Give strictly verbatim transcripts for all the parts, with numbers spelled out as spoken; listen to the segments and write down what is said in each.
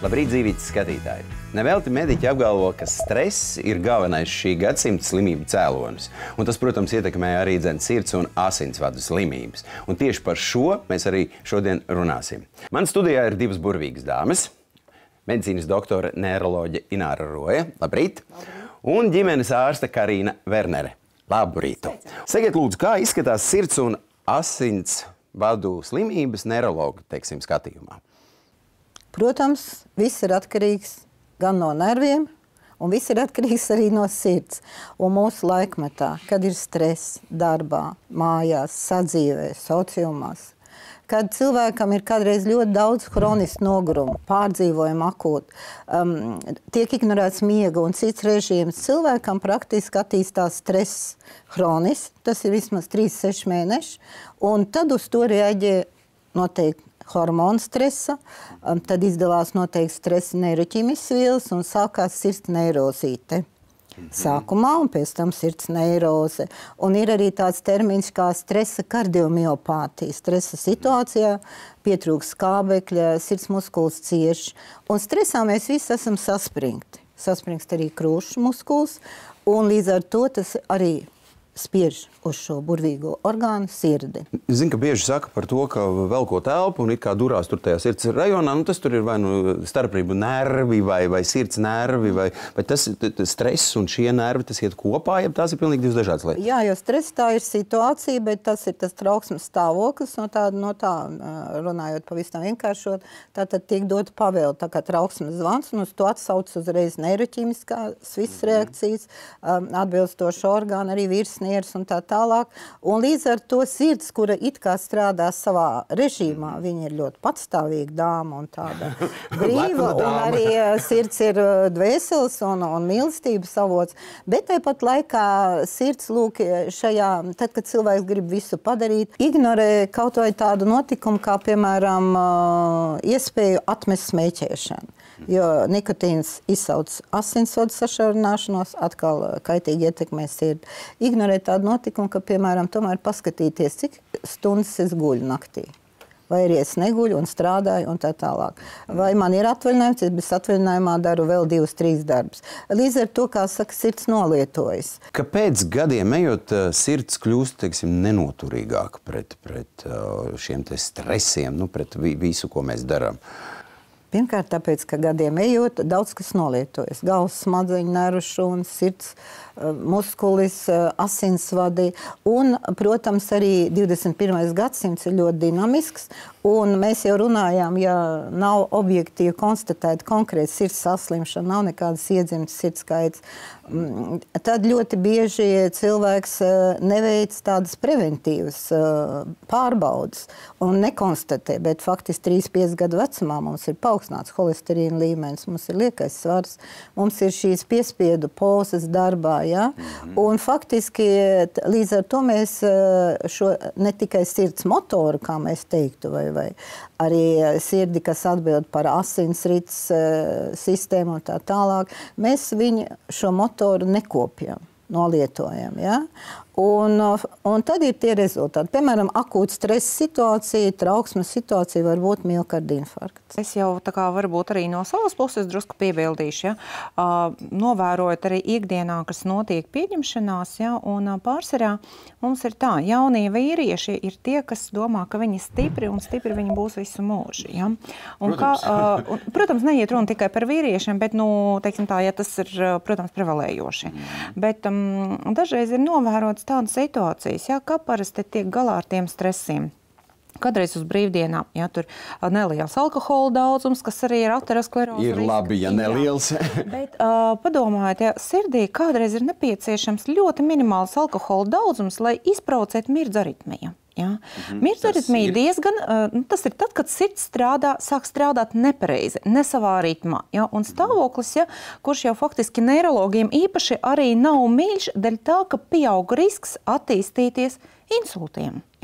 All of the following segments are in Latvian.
Labrīt, dzīvības skatītāji! Nevelti mediķi apgalvo, ka stress ir galvenais šī gadsimta slimību cēlonis. Un tas, protams, ietekmē arī dzen sirds un asinsvadu slimības. Un tieši par šo mēs arī šodien runāsim. Man studijā ir divas burvīgas dāmas. Medicīnas doktore neiroloģe Ināra Roja. Labrīt! Labrīt! Un ģimenes ārste Karīna Vernere. Labrītu! Sakiet, lūdzu, kā izskatās sirds un asinsvadu slimības neirologu, teiksim, skatījumā? Protams, viss ir atkarīgs gan no nerviem, un viss ir atkarīgs arī no sirds. Un mūsu laikmetā, kad ir stress darbā, mājās, sadzīvē, sociumās, kad cilvēkam ir kādreiz ļoti daudz hronisku nogurumu, pārdzīvojumu akūti, um, tiek ignorēts miega un cits režīms, cilvēkam praktiski attīstās stress hronis, tas ir vismaz trīs seši mēneši, un tad uz to reaģē noteikti hormonu stresa, um, tad izdalās noteikti stresa neiroķīmiskas vielas un sākās sirds neirozīte. Sākumā un pēc tam sirds neiroze. Un ir arī tāds termins kā stresa kardiomiopātija. Stresa situācijā pietrūkst skābekļa, sirds muskulis cieš. Un stresā mēs visi esam saspringti. Saspringst arī krūšs muskulis, un līdz ar to tas arī spiež uz šo burvīgo orgānu sirdi. Es zinu, ka bieži saka par to, ka velko telpu un it kā durās tur tajā sirds rajonā, nu tas tur ir vai nu starprību nervi vai, vai sirds nervi, vai, vai tas stress un šie nervi, tas iet kopā, ja tās ir pilnīgi divas dažādas lietas? Jā, jo stress tā ir situācija, bet tas ir tas trauksmes stāvoklis, no tā, no tā runājot pavisam vienkāršot, tātad tiek dot pavēle, tā kā trauksmes zvans, un uz to atsauc uzreiz neiroķīmiskās visas reakcijas, atbilstoši orgāni, arī virsnieris un tā tālāk. Un līdz ar to sirds, kura it kā strādā savā režīmā, viņa ir ļoti patstāvīga dāma un tāda brīva, un arī sirds ir dvēseles un, un mīlestības avots. Bet tāpat laikā sirds, lūk, šajā, tad, kad cilvēks grib visu padarīt, ignorē kaut vai tādu notikumu, kā, piemēram, iespēju atmest smēķēšanu. Jo nikotīns izsauc asinsvadu sašaurināšanos, atkal kaitīgi ietekmē sirdi. Ignorē tādu notikumu, ka, piemēram, tomēr paskatīties, cik stundas es guļu naktī. Vai arī es neguļu un strādāju un tā tālāk. Vai man ir atvaļinājums, es bez atvaļinājumā daru vēl divus, trīs darbus. Līdz ar to, kā saka, sirds nolietojas. Kāpēc gadiem ejot sirds kļūst, teiksim, nenoturīgāk pret, pret šiem te stresiem, nu, pret visu, ko mēs darām? Pirmkārt, tāpēc, ka gadiem ejot, daudz kas nolietojas. Galvas smadzeņu, nervu šūnas, sirds, muskulis, asinsvadi. Un, protams, arī divdesmit pirmais gadsimts ir ļoti dinamisks. Un mēs jau runājām, ja nav objektīvi konstatēta konkrēta sirds saslimšana, nav nekādas iedzimtas sirds skaits, tad ļoti bieži cilvēks neveic tādas preventīvas pārbaudas un nekonstatē, bet faktiski trīs pieci gadu vecumā mums ir paaugstināts holesterīna līmenis, mums ir liekais svars, mums ir šīs piespiedu pozas darbā, ja? Un faktiski līdz ar to mēs šo ne tikai sirds motoru, kā mēs teiktu, vai vai arī sirdi, kas atbild par asinsrites sistēmu un tā tālāk, mēs viņu šo motoru nekopjam, nolietojam, ja? Un, un tad ir tie rezultāti. Piemēram, akūta stresa situācija, trauksmes situācija var būt miokarda infarkts. Es jau tā kā varbūt arī no savas puses drusku piebildīšu, ja? Uh, novērojot arī ikdienā, kas notiek pieņemšanās, ja? Un uh, pārsvarā mums ir tā, jaunie vīrieši ir tie, kas domā, ka viņi stipri un stipri viņi būs visu mūžu. Ja? Un protams. Kā, uh, un, protams, neiet runa tikai par vīriešiem, bet, nu, teiksim tā, ja tas ir, protams, prevalējoši. Mm. Bet um, dažreiz ir novērots tādas situācijas, ja, kā parasti tiek galā ar tiem stresiem. Kādreiz uz brīvdienām, ja tur neliels alkohola daudzums, kas arī ir aterosklerozes ir risks. Labi, ja neliels. Bet uh, padomājiet, ja sirdī kādreiz ir nepieciešams ļoti minimāls alkohola daudzums, lai izprovocētu mirdz aritmiju. Ja? Mm-hmm. Mirdz aritmija diezgan, uh, tas ir tad, kad sirds strādā, sāk strādāt nepareizi, ne savā ritmā. Ja? Un stāvoklis, ja, kurš jau faktiski neirologiem īpaši arī nav mīļš, dēļ tā, ka pieaug risks attīstīties insultiem.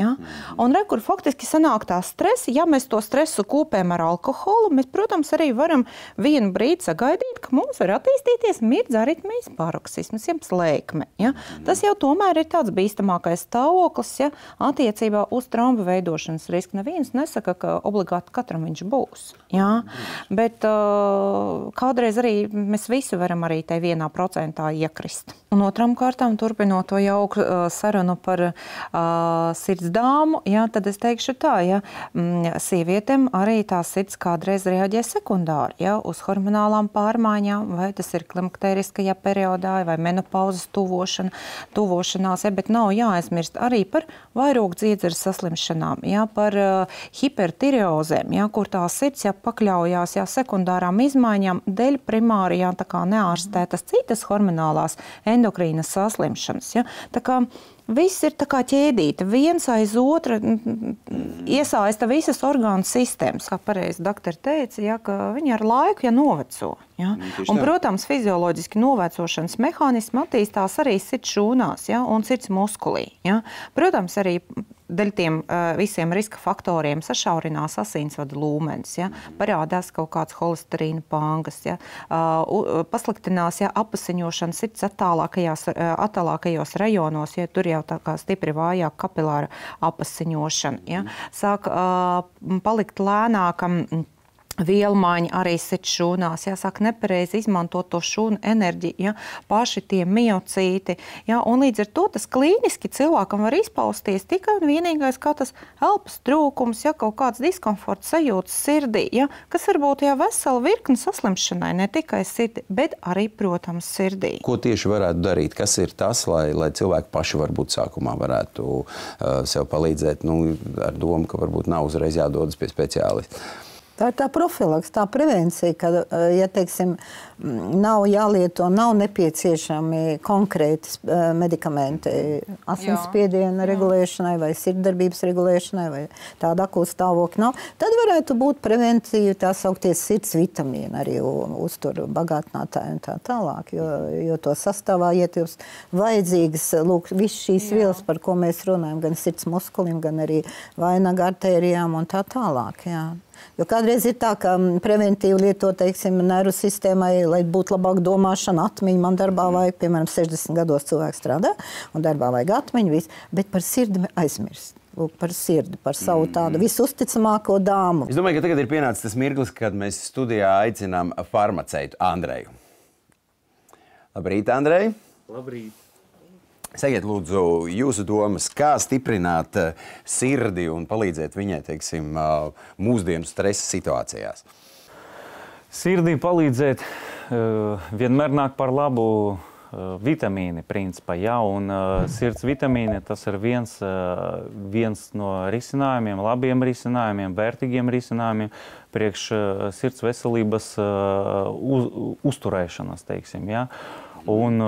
Ja? Un re, kur faktiski sanāk tā stresi, ja mēs to stresu kūpējam ar alkoholu, mēs, protams, arī varam vienu brīdi sagaidīt, ka mums var attīstīties mirdza aritmijas paroksismas, jeb slēkme. Ja? Tas jau tomēr ir tāds bīstamākais stāvoklis, ja, attiecībā uz trombu veidošanas risku. Neviens nesaka, ka obligāti katram viņš būs. Ja? Bet uh, kādreiz arī mēs visi varam arī te vienā procentā iekrist. Un otram kārtām, turpinot to jauku uh, sarunu par uh, sirds dāmu, ja, tad es teikšu tā, ja, mm, sievietēm arī tā sirds kādreiz reaģē sekundāri, ja, uz hormonālām pārmaiņām, vai tas ir klimakteriskajā periodā, vai menopauzes tuvošana, tuvošanās, ja, bet nav jāaizmirst arī par vairogu dziedzeres saslimšanām, ja, par uh, hipertireozēm, ja, kur tā sirds ja, pakļaujās ja, sekundārām izmaiņām dēļ primāri ja, tā kā neārstētas citas hormonālās endokrīnas saslimšanas. Ja. Tā kā viss ir tā kā ķēdīta, viens aiz otra iesaista visas orgānu sistēmas. Kā pareizi doktori teica, ja, ka viņi ar laiku ja noveco. Ja. Un, protams, fizioloģiski novecošanas mehānismi attīstās arī sirds šūnās ja, un sirds muskulī. Ja. Protams, arī dēļ tiem uh, visiem riska faktoriem sašaurinās asinsvadu līmenis, ja, parādās kaut kāds holesterīna pangas, ja, uh, pasliktinās ja, apasiņošana sirds attālākajās, uh, attālākajos rajonos, ja tur jau tā kā stipri vājāk kapilāra apasiņošana, ja, sāk uh, palikt lēnākam vielmaiņa arī sirds šūnās, jāsāk nepareizi izmantot to šūnu enerģiju, ja, paši tie miocīti, ja, un līdz ar to tas klīniski cilvēkam var izpausties tikai un vienīgais kā tas elpas trūkums, ja, kaut kāds diskomforts sajūtas sirdī, ja, kas varbūt jau vesela virkni saslimšanai, ne tikai sirdi, bet arī, protams, sirdī. Ko tieši varētu darīt? Kas ir tas, lai, lai cilvēki paši varbūt sākumā varētu uh, sev palīdzēt, nu, ar domu, ka varbūt nav uzreiz jādodas pie speciālista? Tā ir tā profilaks, tā prevencija, ka, ja, teiksim, nav jālieto, nav nepieciešami konkrēti medikamenti asinsspiediena regulēšanai vai sirdsdarbības regulēšanai vai tāda akūta stāvokļa nav, tad varētu būt prevencija tā saukties sirds vitamīni arī uzturu bagātinātāji un tā tālāk, jo, jo to sastāvā ietilpst vajadzīgas, lūk, viss šīs vielas, par ko mēs runājam, gan sirds muskulim, gan arī vainaga artērijām un tā tālāk, jā. Jo kādreiz ir tā, ka preventīvi lietot, teiksim, nervu sistēmai, lai būtu labāk domāšana, atmiņa. Man darbā vajag, piemēram, sešdesmit gados cilvēks strādā, un darbā vajag atmiņu, visu, bet par sirdi aizmirst. Lūk, par sirdi, par savu tādu visusticamāko dāmu. Es domāju, ka tagad ir pienācis tas mirklis, kad mēs studijā aicinām farmaceitu Andreju. Labrīt, Andrej! Labrīt! Sakiet, lūdzu, jūsu domas, kā stiprināt sirdi un palīdzēt viņai, teiksim, mūsdienu stresa situācijās? Sirdī palīdzēt vienmēr nāk par labu vitamīni, principā, jā, un sirds vitamīni, tas ir viens, viens no risinājumiem, labiem risinājumiem, vērtīgiem risinājumiem priekš sirds veselības uz, uzturēšanas, teiksim, jā. Un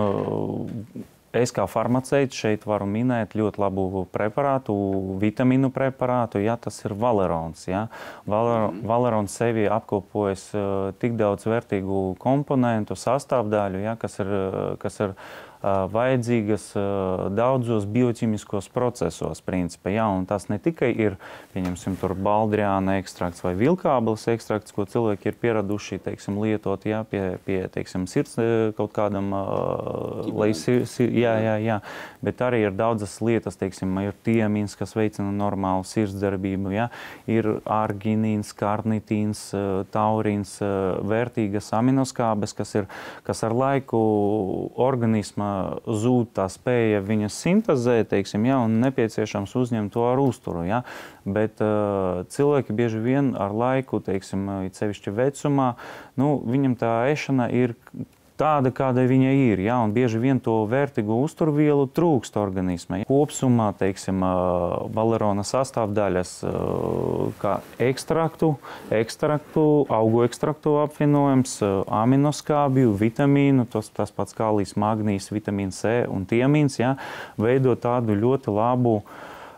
es kā farmaceits šeit varu minēt ļoti labu preparātu, vitamīnu preparātu, ja, tas ir valerons. Ja. Valer, valerons sevi apkopojas uh, tik daudz vērtīgu komponentu, sastāvdaļu, ja, kas ir, kas ir uh, vajadzīgas uh, daudzos bioķimiskos procesos, principā. Ja, un tas ne tikai ir, pieņemsim, tur baldriāna ekstrakts vai vilkābeles ekstrakts, ko cilvēki ir pieraduši, teiksim, lietot, ja, pie, pie, teiksim, sirds kaut kādam, uh, lai sir, sir, jā, jā, jā, bet arī ir daudzas lietas, teiksim, ir tiamīns, kas veicina normālu sirdsdarbību, ja, ir arginīns, karnitīns, taurīns, vērtīgas aminoskābes, kas ir, kas ar laiku organisma zūd tā spēja viņas sintezēt, teiksim, ja, un nepieciešams uzņemt to ar uzturu, ja, bet uh, cilvēki bieži vien ar laiku, teiksim, sevišķi vecumā, nu, viņam tā ēšana ir tāda, kāda viņa ir, ja, un bieži vien to vērtīgu uzturvielu trūkst organismai. Kopsumā, teiksim, valerona sastāvdaļas kā ekstraktu, ekstraktu, augu ekstraktu apvienojums, aminoskābju, vitamīnu, tos, tas pats kālijs, magnijs, vitamīns C un tiamīns, ja, veido tādu ļoti labu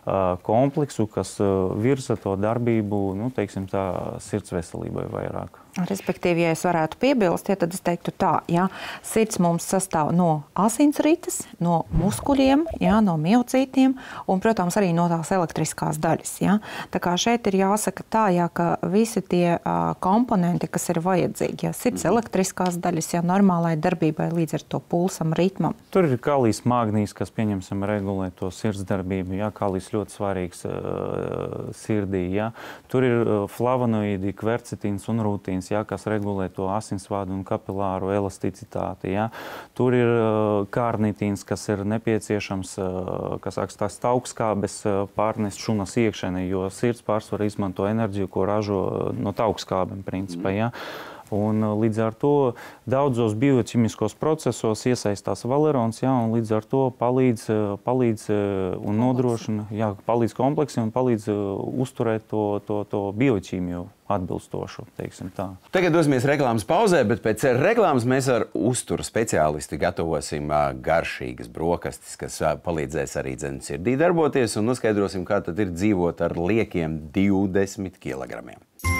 kompleksu, kas virza to darbību, nu, teiksim tā, sirds veselībai vairāk. Respektīvi, ja es varētu piebilst, ja, tad es teiktu tā, ja sirds mums sastāv no asinsrites, no muskuļiem, ja, no miocītiem un, protams, arī no tās elektriskās daļas. Ja. Tā kā šeit ir jāsaka tā, ja, ka visi tie uh, komponenti, kas ir vajadzīgi, ja sirds elektriskās daļas, ja normālai darbībai līdz ar to pulsam, ritmam. Tur ir kalijs, magnīs, kas, pieņemsim, regulē to sirds darbību. Ja. Kalijs ļoti svarīgs uh, sirdī. Ja. Tur ir uh, flavonoīdi, kvercetīns un rutīns, ja, kas regulē to asinsvadu un kapilāru elasticitāti. Ja. Tur ir uh, kārnitīns, kas ir nepieciešams, uh, kas tās taukskābes uh, pārnest šunas iekšēnē, jo sirds pārsvarā izmanto enerģiju, ko ražo no taukskābēm, principā. Ja. Un līdz ar to daudzos bioķimiskos procesos iesaistās valerons, ja, un līdz ar to palīdz, palīdz un nodrošina, jā, palīdz kompleksi un palīdz uzturēt to, to, to bioķīmiju atbilstošu, teiksim tā. Tagad dosimies reklāmas pauzē, bet pēc reklāmas mēs ar uzturu speciālisti gatavosim garšīgas brokastis, kas palīdzēs arī dzenu sirdī darboties, un noskaidrosim, kā tad ir dzīvot ar liekiem divdesmit kilogramiem.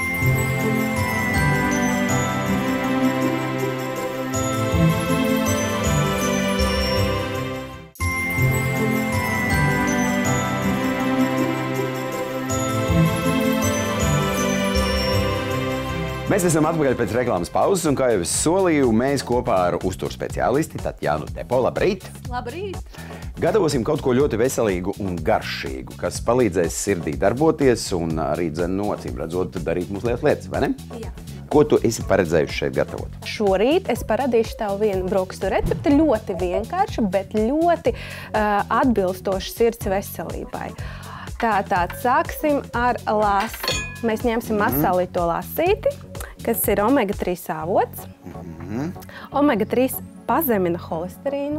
Mēs esam atpakaļ pēc reklāmas pauzes, un kā jau es solīju, mēs kopā ar uzturu speciālisti Tatjānu Tepo, labrīt! Labrīt! Gatavosim kaut ko ļoti veselīgu un garšīgu, kas palīdzēs sirdī darboties un arī dzen no acīm redzot darīt mums lietas lietas, vai ne? Jā. Ko tu esi paredzējuši šeit gatavot? Šorīt es paradīšu tev vienu brokastu recepti, ļoti vienkāršu, bet ļoti uh, atbilstošu sirds veselībai. Tātad sāksim ar lasi. Mēs ņemsim masālīto lasīti, kas ir omega trīs avots. Mm-hmm. omega trīs pazemina holesterīnu,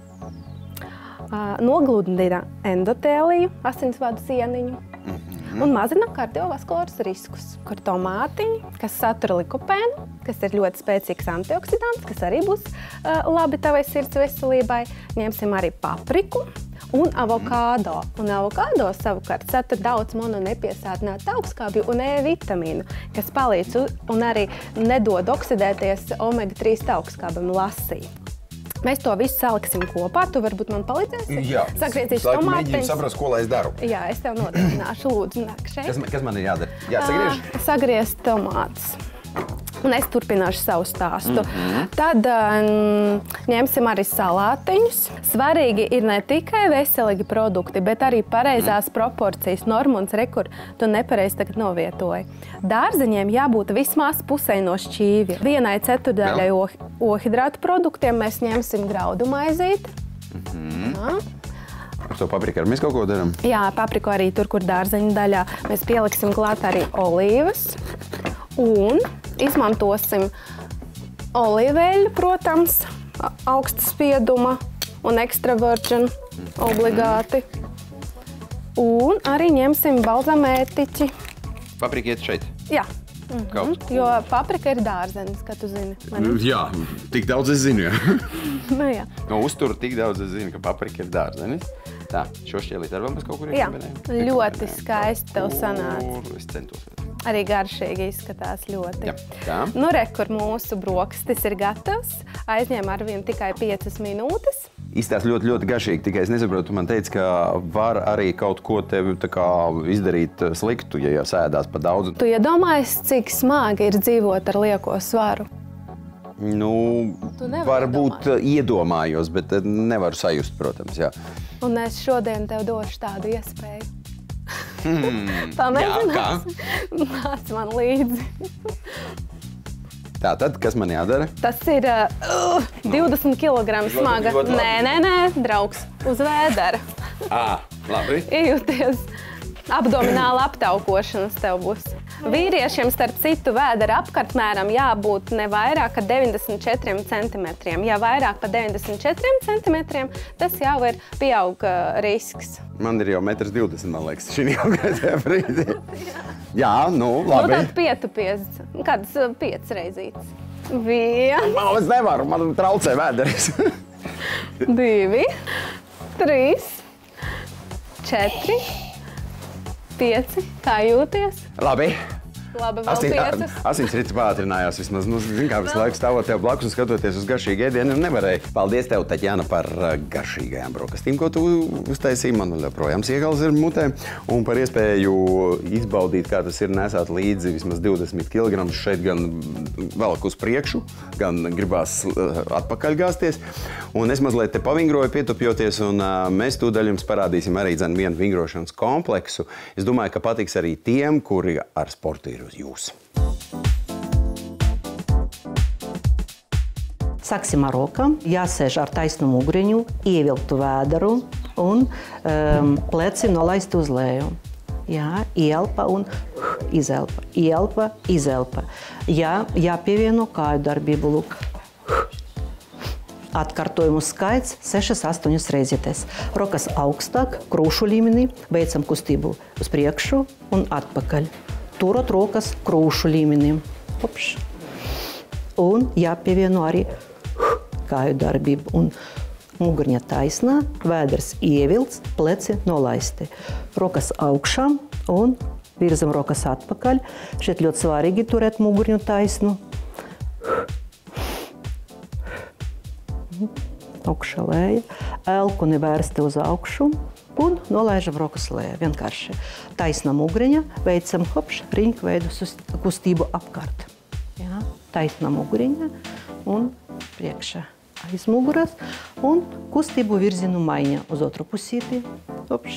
nogludina endotēliju, asinsvadu sieniņu, mm-hmm. un mazina kardiovaskulārus riskus. Kur tomātiņi, kas satura likopēnu, kas ir ļoti spēcīgs antioksidants, kas arī būs uh, labi tavai sirds veselībai. Ņemsim arī papriku un avokādo. Un avokādo savukārt satur daudz mononepiesātinātu augstskābju un E vitamīnu, kas palīdz un arī nedod oksidēties omega trīs augstskābam lasī. Mēs to visu saliksim kopā. Tu varbūt man palīdzēsi? Jā. Sagriezīšu tomātiņus. Mēģinu saprast, ko lai es daru. Jā, es tev nodrošināšu. Lūdzu, nāk šeit. Kas, kas man ir jādara? Jāsagriež? Uh, sagriezt tomātus. Un es turpināšu savu stāstu. Mm-hmm. Tad um, ņemsim arī salātiņus. Svarīgi ir ne tikai veselīgi produkti, bet arī pareizās mm. proporcijas, normuns, re, kur tu nepareizi tagad novietoji. Dārzeņiem jābūt vismaz pusē no šķīvja. Vienai ceturdaļai oh, ohidrātu produktiem mēs ņemsim graudu maizīti. Mm-hmm. Jā. Ar to papriku arī mēs kaut ko darām? Jā, papriku arī tur, kur dārzeņu daļā. Mēs pieliksim klāt arī olīvas. Un izmantosim olīveļu, protams, augsta spieduma un extra virgin obligāti. Un arī ņemsim balzamētiķi. Paprika iet šeit? Jā. Mhm. Jo paprika ir dārzenis, kā tu zini. Jā, tik daudz es zinu, jā. Nu, jā. No uzturu tik daudz es zinu, ka paprika ir dārzenis. Tā, šo šķielīt ar vēl mēs kaut kur jā, ļoti skaisti tev sanāca. Es centos. Arī garšīgi izskatās ļoti. Jā, tā. Nu, re, kur mūsu brokastis ir gatavs. Aizņem ar vienu tikai piecas minūtes. Izstās ļoti, ļoti garšīgi, tikai es nesaprotu, tu man teici, ka var arī kaut ko tevi tā kā izdarīt sliktu, ja jau sēdās pa daudz. Tu iedomājies, cik smagi ir dzīvot ar lieko svaru? Nu, varbūt iedomājos, bet nevaru sajust, protams, jā. Un es šodien tev došu tādu iespēju. Hmm, pamēģinās. Nāc man līdzi. Tātad, kas man jādara? Tas ir uh, divdesmit kilogramu smaga. Nē, nē, nē, draugs, uz vēdera. Ā, labi. Iejūties. Abdomināla aptaukošanas tev būs. Vīriešiem starp citu vēdera apkārtmēram jābūt ne vairāk kā deviņdesmit četriem centimetriem. Ja vairāk par deviņdesmit četriem centimetriem, tas jau ir pieauga risks. Man ir jau metrs divdesmit, man liekas, šī konkrētajā brīdī. Jā, nu, labi. Nu, tad pietupies, kādas piecas reizītes. Viena. Man es nevaru, man traucē vēderis. Divi, trīs, četri, pieci. Kā jūties? Labi. Labi, vēl Asins, piecas. asins rits pātrinājās vismaz. Nu, zin kā, visu laiku stāvot tev blakus un skatoties uz garšīgu ēdienu, nevarēja. Paldies tev, Taķjana, par garšīgajām brokastīm, ko tu uztaisīji. Man joprojām siegals ir mutē. Un par iespēju izbaudīt, kā tas ir nesāt līdzi vismaz divdesmit kilogramus šeit gan velk uz priekšu, gan gribās atpakaļ gāzties. Un es mazliet te pavingroju, pietupjoties, un mēs tūdaļ jums parādīsim arī dzen vienu vingrošanas kompleksu. Es domāju, ka patiks arī tiem, kuri ar sportu ir uz jūs. Sāksim ar rokām. Jāsēž ar taisnu muguriņu, ievilktu vēderu un um, pleci nolaist uz leju. Jā, ielpa un izelpa. Ielpa, izelpa. Jā, jāpievieno kāju darbību. Lūk. Atkārtojumu skaits sešas astoņas reizes. Rokas augstāk, krūšu līmenī, veicam kustību uz priekšu un atpakaļ. Turot rokas krūšu līmenī. Opš. Un jāpievieno arī kāju darbību. Un mugurņa taisnā, vēders ievilts, pleci nolaisti. Rokas augšā un virzam rokas atpakaļ. Šeit ļoti svarīgi turēt mugurņu taisnu. Augšā lēja. Elkuni vērsti uz augšu. Un nolaižam rokas lejā, vienkārši. Taisna muguriņa, veicam hopš, riņķveidu kustību apkārt. Jā, taisna muguriņa un priekšā aiz muguras un kustību virzienu maiņa uz otru pusīti. Hopš.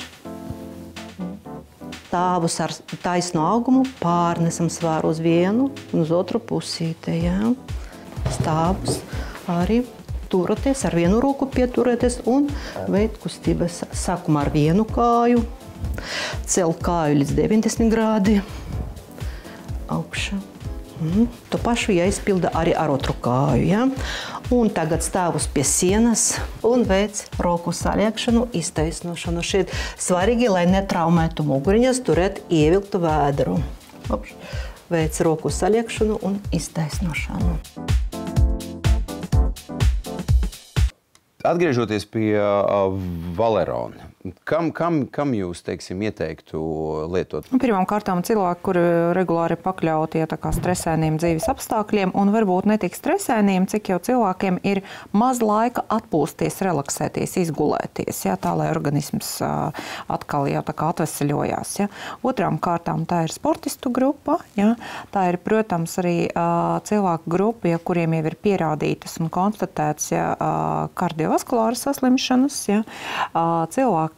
Stāvus ar taisnu augumu pārnesam svāru uz vienu un uz otru pusīti. Jā. Stāvus arī turoties, ar vienu roku pieturēties un veikt kustības. Sākumā ar vienu kāju, cel kāju līdz deviņdesmit grādi, augšā. Mm. To pašu jāizpilda arī ar otru kāju. Ja? Un tagad stāvus pie sienas un veic roku saliekšanu, iztaisnošanu. Šeit svarīgi, lai netraumētu muguriņas, turēt ievilktu vēderu. Veic roku saliekšanu un iztaisnošanu. Atgriežoties pie uh, valerona, kam, kam, kam jūs, teiksim, ieteiktu lietot? Pirmām kārtām cilvēki, kuri regulāri pakļauti ja, tā kā stresēniem dzīves apstākļiem un varbūt ne tik stresēniem, cik jau cilvēkiem ir maz laika atpūsties, relaksēties, izgulēties, ja, tā, lai organisms uh, atkal jau tā kā atveseļojās. Ja. Otrām kārtām tā ir sportistu grupa, ja. Tā ir, protams, arī uh, cilvēku grupa, ja, kuriem jau ir pierādītas un konstatēts ja, uh, kardiovaskulāras saslimšanas, ja, uh, cilvēki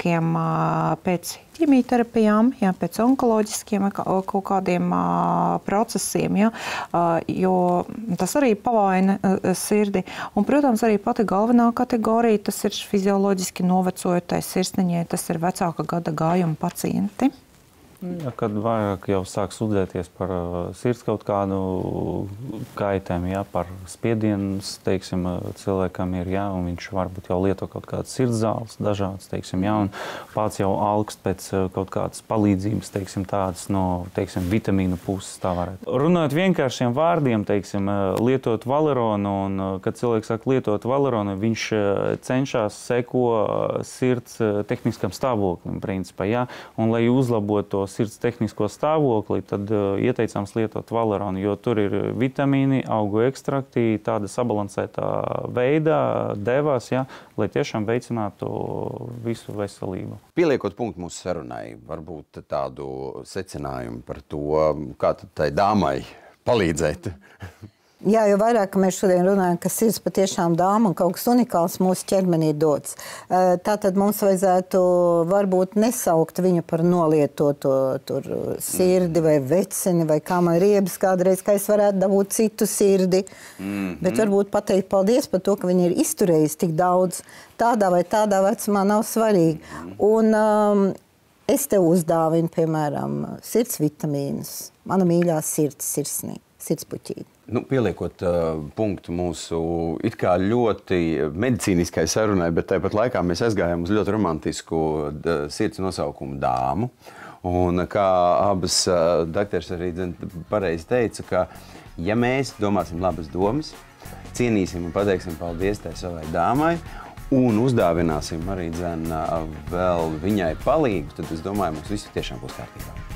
pēc ķimijterapijām, ja, pēc onkoloģiskiem kaut kādiem uh, procesiem, ja, uh, jo tas arī pavaina uh, sirdi. Un, protams, arī pati galvenā kategorija, tas ir fizioloģiski novecojotais sirsniņai, tas ir vecāka gada gājuma pacienti. Ja, kad vairāk jau sāk sūdzēties par uh, sirds kaut kādu kaitēm, ja, par spiedienas, teiksim, cilvēkam ir, ja, un viņš varbūt jau lieto kaut kādas sirds zāles dažādas, teiksim, ja, un pats jau augst pēc uh, kaut kādas palīdzības, teiksim, tādas no, teiksim, vitamīnu puses tā varētu. Runājot vienkāršiem vārdiem, teiksim, uh, lietot valeronu, un uh, kad cilvēks sāk lietot valeronu, viņš uh, cenšas seko uh, sirds uh, tehniskam stāvoklim, principā, ja, un lai uzlabotu sirds tehnisko stāvokli, tad uh, ieteicams lietot valeronu, jo tur ir vitamīni, augu ekstrakti, tāda sabalansētā veidā devās, ja, lai tiešām veicinātu visu veselību. Pieliekot punktu mūsu sarunai, varbūt tādu secinājumu par to, kā tai dāmai palīdzēt. Jā, jo vairāk mēs šodien runājam, ka sirds patiešām dāma un kaut kas unikāls mūsu ķermenī dots. Tātad mums vajadzētu varbūt nesaukt viņu par nolietoto tur sirdi vai vecini vai kā man riebas kādreiz, ka es varētu dabūt citu sirdi. Mm-hmm. Bet varbūt pateikt paldies par to, ka viņi ir izturējis tik daudz. Tādā vai tādā vecumā nav svarīgi. Un um, es tev uzdāvinu, piemēram, sirds vitamīnus. Mana mīļā sirds sirsnī, sirdspuķīte. Nu, pieliekot uh, punktu mūsu it kā ļoti medicīniskai sarunai, bet tāpat laikā mēs aizgājām uz ļoti romantisku d, sirds nosaukumu dāmu. Un kā abas uh, dakteris arī pareizi teica, ka ja mēs domāsim labas domas, cienīsim un pateiksim paldies tai savai dāmai, un uzdāvināsim arī dzen, vēl viņai palīgu, tad es domāju, mums visi tiešām būs kārtībā.